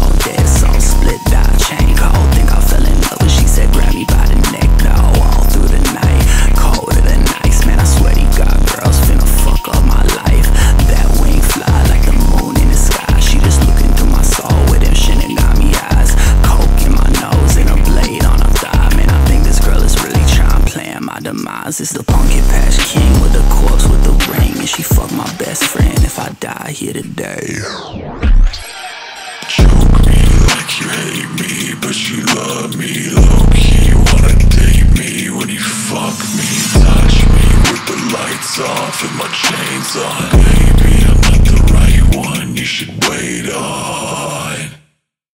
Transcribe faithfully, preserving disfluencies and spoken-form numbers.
all dead, soul split, die, chain cold. Think I fell in love, but she said grab me by the neck, dog. All through the night, colder than ice. Man, I swear to God, girls finna fuck up my life. That wing fly like the moon in the sky. She just looking through my soul with them Shinigami eyes. Coke in my nose and a blade on her thigh. Man, I think this girl is really trying to plan my demise. It's the pumpkin patch king with the corpse with the ring, and she fuck my best friend if I die here today. Choke me like you hate me, but you love me. Low-key wanna date me when you fuck me. Touch me with the lights off and my chains on. Baby, I'm not the right one, you should wait.